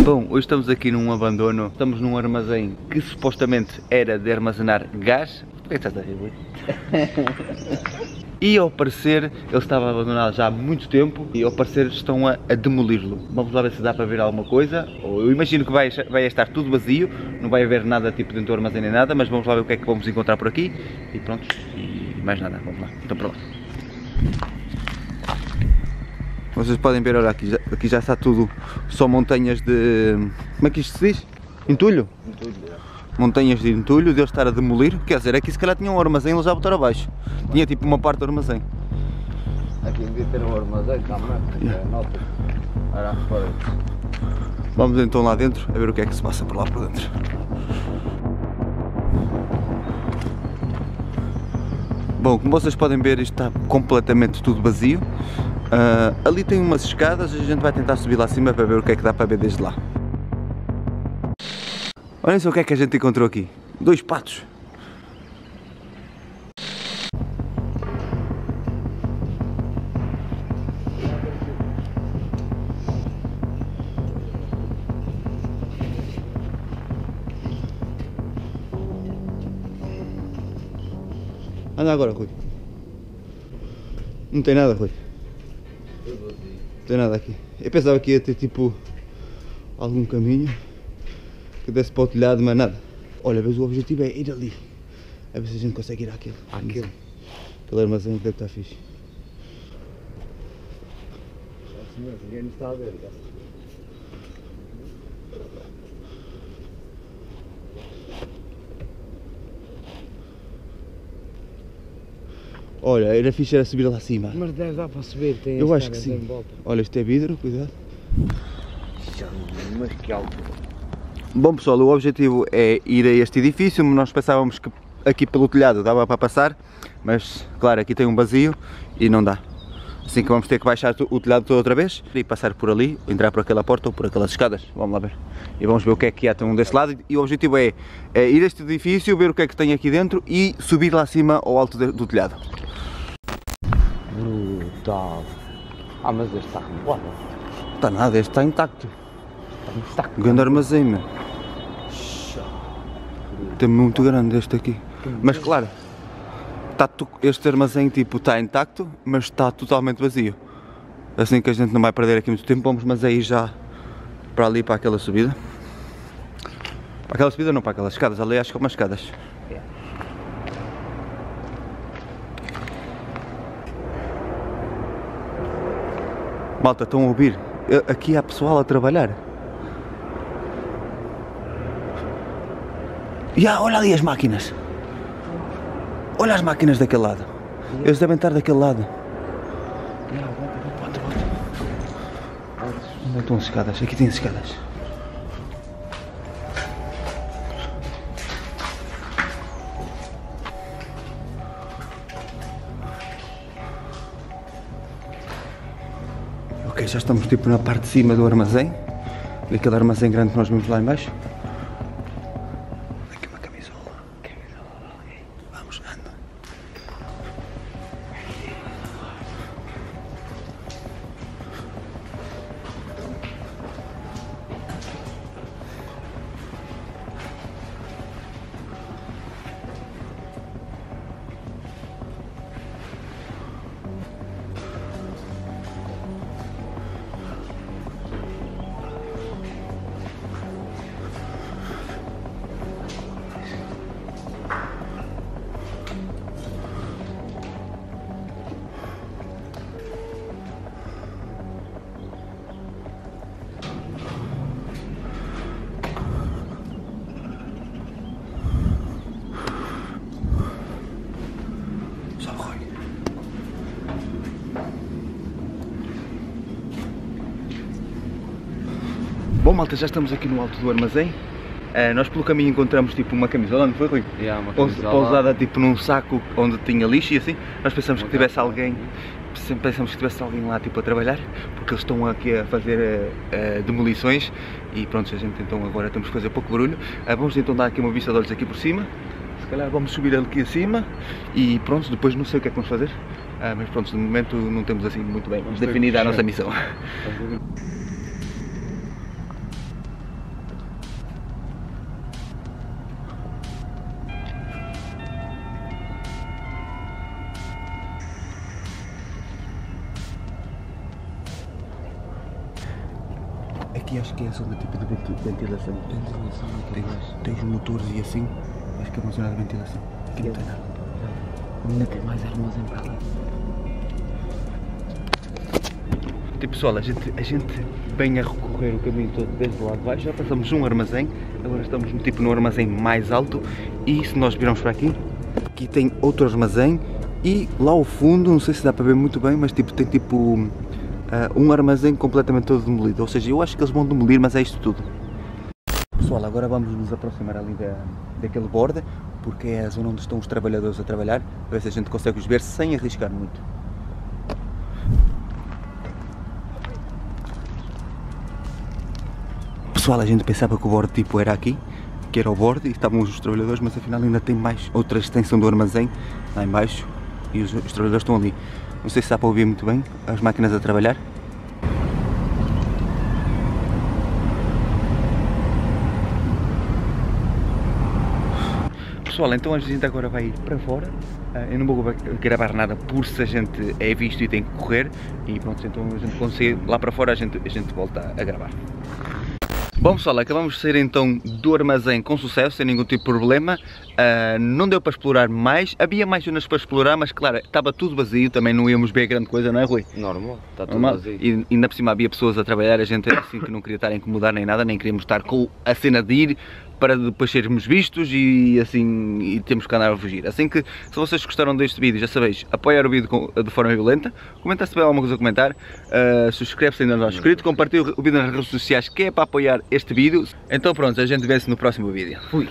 Bom, hoje estamos aqui num abandono, estamos num armazém que supostamente era de armazenar gás. Por que estás a rir, Rui? E ao parecer ele estava abandonado já há muito tempo e ao parecer estão a demoli-lo. Vamos lá ver se dá para ver alguma coisa. Eu imagino que vai estar tudo vazio, não vai haver nada tipo dentro do armazém nem nada, mas vamos lá ver o que é que vamos encontrar por aqui e pronto, e mais nada, vamos lá, então para lá. Vocês podem ver, olha, aqui já está tudo, só montanhas de... como é que isto se diz? Entulho? Entulho, é. Montanhas de entulho, de ele estar a demolir, quer dizer, aqui se calhar tinha um armazém, eles já botaram abaixo. Tinha tipo uma parte do armazém. Aqui devia ter um armazém, calma, nota. Era fora. Vamos então lá dentro, a ver o que é que se passa por lá por dentro. Bom, como vocês podem ver, isto está completamente tudo vazio. Ali tem umas escadas, a gente vai tentar subir lá acima para ver o que é que dá para ver desde lá. Olhem só o que é que a gente encontrou aqui. 2 patos. Anda agora, Rui. Não tem nada, Rui. Não tem nada aqui. Eu pensava que ia ter tipo algum caminho que desse para o telhado, mas nada. Olha, mas o objetivo é ir ali. A ver se a gente consegue ir àquele. Aquele armazém que deve estar fixe. Ninguém está a ver. Olha, era fixe era subir lá acima. Mas deve dar para subir, tem. Eu acho que sim. Olha, isto é vidro, cuidado. Mas que alto. Bom pessoal, o objetivo é ir a este edifício. Nós pensávamos que aqui pelo telhado dava para passar, mas claro, aqui tem um vazio e não dá. Assim que vamos ter que baixar o telhado todo outra vez e passar por ali, entrar por aquela porta ou por aquelas escadas. Vamos lá ver. E vamos ver o que é que há desse lado. E o objetivo é ir a este edifício, ver o que é que tem aqui dentro e subir lá acima ao alto do telhado. Brutal. Ah, mas este está remoado. Está nada, este está intacto. Está Grande armazém, meu. Está muito grande este aqui. Mas claro, este armazém tipo está intacto, mas está totalmente vazio. Assim que a gente não vai perder aqui muito tempo, vamos mas aí já para ali, para aquela subida. Para aquela subida não, para aquelas escadas, ali acho que é umas escadas. Malta, estão a ouvir? Aqui há pessoal a trabalhar. Olha ali as máquinas. Olha as máquinas daquele lado. Eles devem estar daquele lado. Volta. Onde estão as escadas? Aqui tem as escadas. Ok, já estamos tipo na parte de cima do armazém. Daquele armazém grande que nós vimos lá em baixo. Aqui uma camisola. Vamos, anda. Bom malta, já estamos aqui no alto do armazém. Nós pelo caminho encontramos tipo uma camisola, não foi, Rui? Uma camisola pousada tipo num saco onde tinha lixo e assim. Nós pensamos que tivesse alguém, lá tipo a trabalhar, porque eles estão aqui a fazer demolições e pronto, a gente então agora temos que fazer pouco barulho. Vamos então dar aqui uma vista de olhos aqui por cima. Se calhar vamos subir aqui acima e pronto, depois não sei o que é que vamos fazer. Mas pronto, de momento não temos assim muito bem definida a nossa missão. aqui acho que é a zona tipo de ventilação. Tens motores e assim, acho que é uma zona de ventilação. Aqui não tem nada. Ainda tem mais armazém para lá. Tipo pessoal, a gente vem a recorrer o caminho todo desde lá de baixo, já passamos um armazém, agora estamos tipo no armazém mais alto e se nós virarmos para aqui, aqui tem outro armazém e lá ao fundo, não sei se dá para ver muito bem, mas tipo tem tipo um armazém completamente todo demolido, ou seja, eu acho que eles vão demolir, mas é isto tudo. Pessoal, agora vamos nos aproximar ali daquele borda, porque é a zona onde estão os trabalhadores a trabalhar, para ver se a gente consegue os ver sem arriscar muito. Pessoal, a gente pensava que o bordo tipo era aqui, que era o bordo e estavam os trabalhadores, mas afinal ainda tem mais outra extensão do armazém lá em baixo e os trabalhadores estão ali. Não sei se dá para ouvir muito bem as máquinas a trabalhar. Pessoal, então a gente agora vai ir para fora. Eu não vou gravar nada por se a gente é visto e tem que correr. E pronto, então a gente consegue lá para fora, a gente volta a gravar. Bom pessoal, acabamos de sair então do armazém com sucesso, sem nenhum tipo de problema. Não deu para explorar mais, havia mais zonas para explorar, mas claro, estava tudo vazio, também não íamos ver grande coisa, não é Rui? Normal, está tudo vazio. E ainda por cima havia pessoas a trabalhar, a gente era assim que não queria estar a incomodar nem nada, nem queríamos estar com a cena de ir para depois sermos vistos e assim e temos que andar a fugir. Assim que, se vocês gostaram deste vídeo, já sabeis, apoiar o vídeo de forma violenta, comenta se tiver alguma coisa a comentar, subscreve-se ainda não é inscrito, compartilhe o vídeo nas redes sociais que é para apoiar este vídeo. Então pronto, a gente vê-se no próximo vídeo. Fui!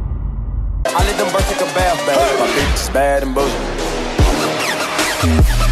I let them birds take a bath, baby. My bitch is bad and bullshit.